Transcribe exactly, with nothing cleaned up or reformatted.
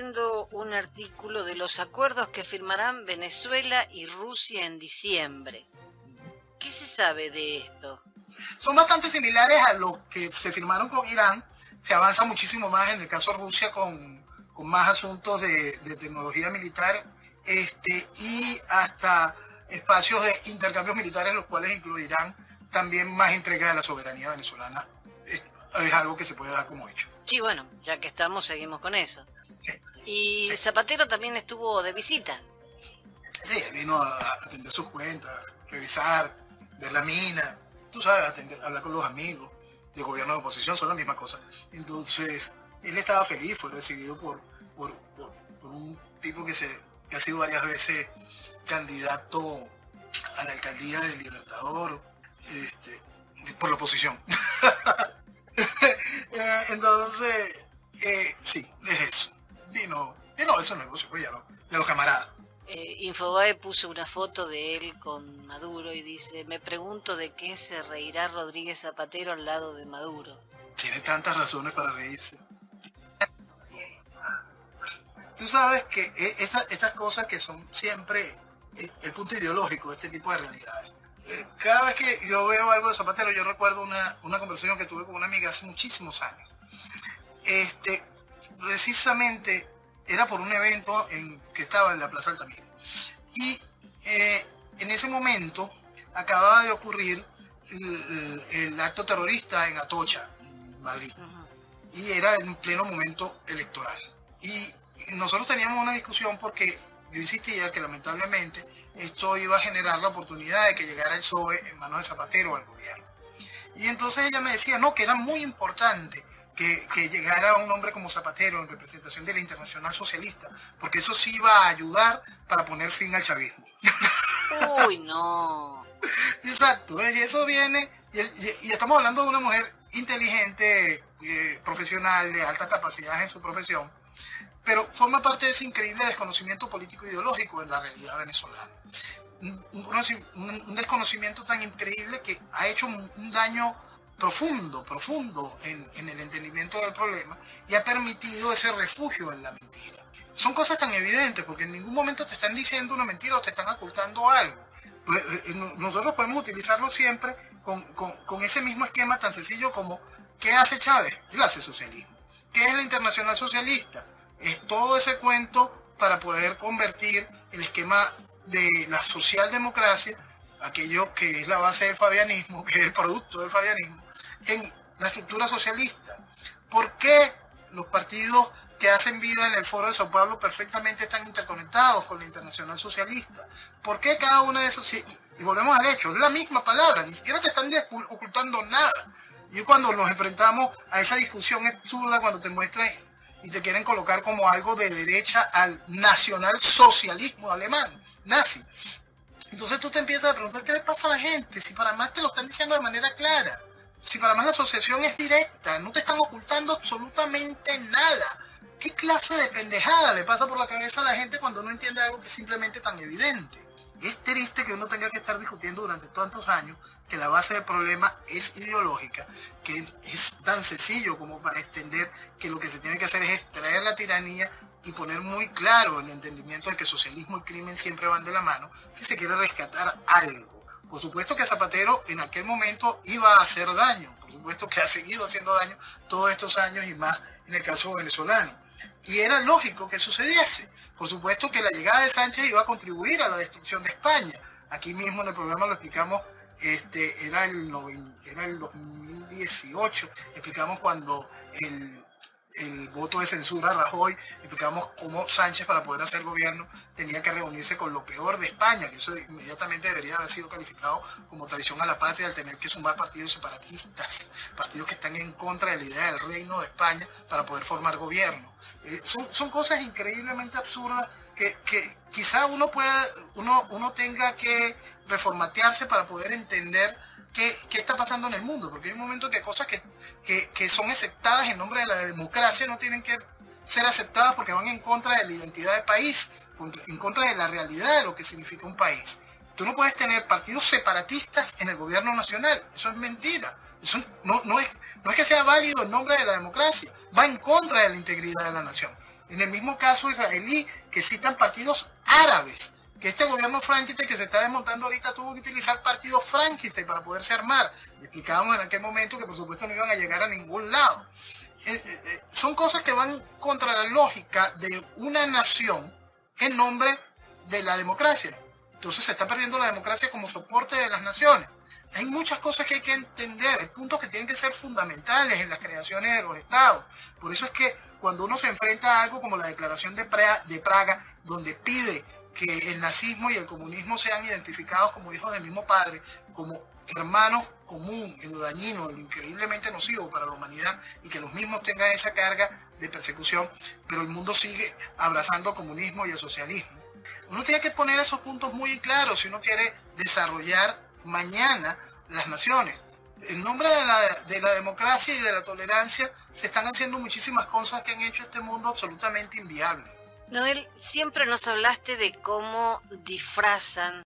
leyendo un artículo de los acuerdos que firmarán Venezuela y Rusia en diciembre. ¿Qué se sabe de esto? Son bastante similares a los que se firmaron con Irán. Se avanza muchísimo más en el caso de Rusia con, con más asuntos de, de tecnología militar este, y hasta espacios de intercambios militares, los cuales incluirán también más entrega de la soberanía venezolana. Es, es algo que se puede dar como hecho. Sí, bueno, ya que estamos, seguimos con eso. Sí. Y Sí. Zapatero también estuvo de visita. Sí, vino a atender sus cuentas, revisar, ver la mina, tú sabes, atender, hablar con los amigos de gobierno de oposición, son la misma cosa. Entonces, él estaba feliz, fue recibido por, por, por, por un tipo que, se, que ha sido varias veces candidato a la alcaldía del Libertador, este, por la oposición. eh, entonces, eh, sí, es eso. Vino, vino a esos negocios, pues ya no, de los camaradas. Eh, Infobae puso una foto de él con Maduro y dice: me pregunto de qué se reirá Rodríguez Zapatero al lado de Maduro. Tiene tantas razones para reírse. Tú sabes que esta, estas cosas que son siempre el punto ideológico de este tipo de realidades. Cada vez que yo veo algo de Zapatero, yo recuerdo una, una conversación que tuve con una amiga hace muchísimos años. Este, precisamente era por un evento en, que estaba en la Plaza Altamira. Y eh, en ese momento acababa de ocurrir el, el acto terrorista en Atocha, en Madrid. Uh-huh. Y era en pleno momento electoral. Y nosotros teníamos una discusión porque yo insistía que lamentablemente esto iba a generar la oportunidad de que llegara el P S O E en manos de Zapatero al gobierno. Y entonces ella me decía, no, que era muy importante que, que llegara un hombre como Zapatero en representación de la Internacional Socialista, porque eso sí iba a ayudar para poner fin al chavismo. Uy, no. Exacto, y eso viene, y, y, y estamos hablando de una mujer inteligente, eh, profesional, de alta capacidad en su profesión, pero forma parte de ese increíble desconocimiento político ideológico en la realidad venezolana. Un, un, un desconocimiento tan increíble que ha hecho un, un daño profundo, profundo en, en el entendimiento del problema y ha permitido ese refugio en la mentira. Son cosas tan evidentes porque en ningún momento te están diciendo una mentira o te están ocultando algo. Nosotros podemos utilizarlo siempre con, con, con ese mismo esquema tan sencillo como ¿qué hace Chávez? Él hace socialismo. ¿Qué es la Internacional Socialista? Es todo ese cuento para poder convertir el esquema de la socialdemocracia, aquello que es la base del fabianismo, que es el producto del fabianismo, en la estructura socialista. ¿Por qué los partidos que hacen vida en el Foro de Sao Paulo perfectamente están interconectados con la Internacional Socialista? ¿Por qué cada uno de esos? Y volvemos al hecho, es la misma palabra, ni siquiera te están ocultando nada. Y cuando nos enfrentamos a esa discusión absurda, cuando te muestran y te quieren colocar como algo de derecha al nacionalsocialismo alemán, nazi. Entonces tú te empiezas a preguntar qué le pasa a la gente, si para más te lo están diciendo de manera clara, si para más la asociación es directa, no te están ocultando absolutamente nada. ¿Qué clase de pendejada le pasa por la cabeza a la gente cuando no entiende algo que es simplemente tan evidente? Es triste que uno tenga que estar discutiendo durante tantos años que la base del problema es ideológica, que es tan sencillo como para entender que lo que se tiene que hacer es extraer la tiranía y poner muy claro el entendimiento de que socialismo y crimen siempre van de la mano si se quiere rescatar algo. Por supuesto que Zapatero en aquel momento iba a hacer daño, por supuesto que ha seguido haciendo daño todos estos años y más en el caso venezolano. Y era lógico que sucediese. Por supuesto que la llegada de Sánchez iba a contribuir a la destrucción de España. Aquí mismo en el programa lo explicamos, este, era, el, era el dos mil dieciocho, explicamos cuando el, el voto de censura a Rajoy, explicamos cómo Sánchez para poder hacer gobierno tenía que reunirse con lo peor de España, que eso inmediatamente debería haber sido calificado como traición a la patria al tener que sumar partidos separatistas, partidos que están en contra de la idea del reino de España para poder formar gobierno. Eh, son, son cosas increíblemente absurdas que, que quizá uno pueda, uno, uno tenga que reformatearse para poder entender qué, qué está pasando en el mundo, porque hay un momento que cosas que, que, que son aceptadas en nombre de la democracia no tienen que ser aceptadas porque van en contra de la identidad del país, en contra de la realidad de lo que significa un país. Tú no puedes tener partidos separatistas en el gobierno nacional, eso es mentira. Eso no, no, es, no es que sea válido en nombre de la democracia, va en contra de la integridad de la nación. En el mismo caso israelí, que citan partidos árabes, que este gobierno Frankenstein que se está desmontando ahorita tuvo que utilizar partidos Frankenstein para poderse armar. Le explicábamos en aquel momento que por supuesto no iban a llegar a ningún lado. Eh, eh, son cosas que van contra la lógica de una nación en nombre de la democracia. Entonces se está perdiendo la democracia como soporte de las naciones. Hay muchas cosas que hay que entender, hay puntos que tienen que ser fundamentales en las creaciones de los estados. Por eso es que cuando uno se enfrenta a algo como la Declaración de Praga, de Praga, donde pide que el nazismo y el comunismo sean identificados como hijos del mismo padre, como hermanos común en lo dañino, en lo increíblemente nocivo para la humanidad, y que los mismos tengan esa carga de persecución, pero el mundo sigue abrazando el comunismo y el socialismo. Uno tiene que poner esos puntos muy claros si uno quiere desarrollar mañana las naciones. En nombre de la, de la democracia y de la tolerancia se están haciendo muchísimas cosas que han hecho este mundo absolutamente inviable. Noel, siempre nos hablaste de cómo disfrazan